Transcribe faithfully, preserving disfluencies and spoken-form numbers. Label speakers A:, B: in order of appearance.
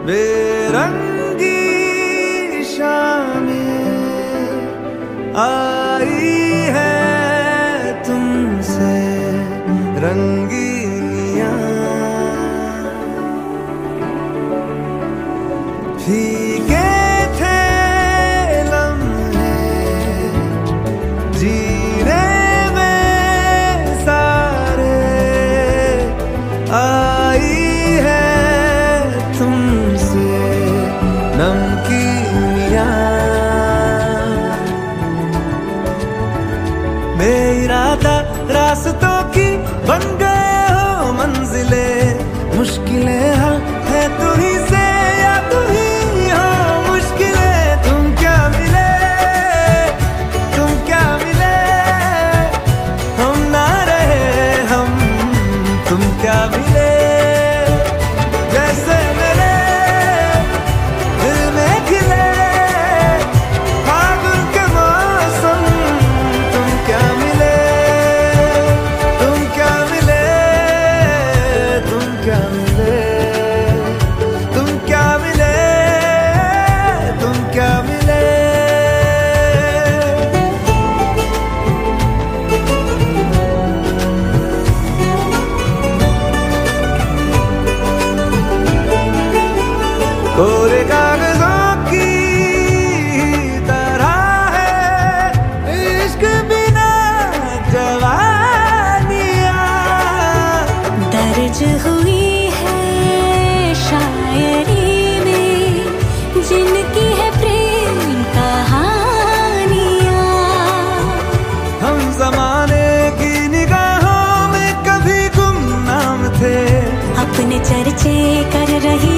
A: बेरंगी शामें आई है तुमसे रंगीनियां, फीके थे लम्हे जीने में सारे, आई है तुमसे नमकीनियां। बेइरादा रास्तों की बन गए हो मंजिले, मुश्किलें हाँ है तू ही से या तू ही हो मुश्किलें। तुम क्या मिले, तुम क्या मिले, हम ना रहे हम, तुम क्या मिले। जैसे मेरे दिल में खिले फागुन के मौसम, तुम क्या मिले, तुम क्या मिले, तुम क्या मिले, तुम क्या मिले, तुम क्या मिले। कोरे कागजों की तरह है इश्क बिना जवानियां,
B: दर्ज हुई है शायरी में जिनकी है प्रेम कहानियां।
A: हम जमाने की निगाहों में कभी गुमनाम थे,
B: अपने चर्चे कर रही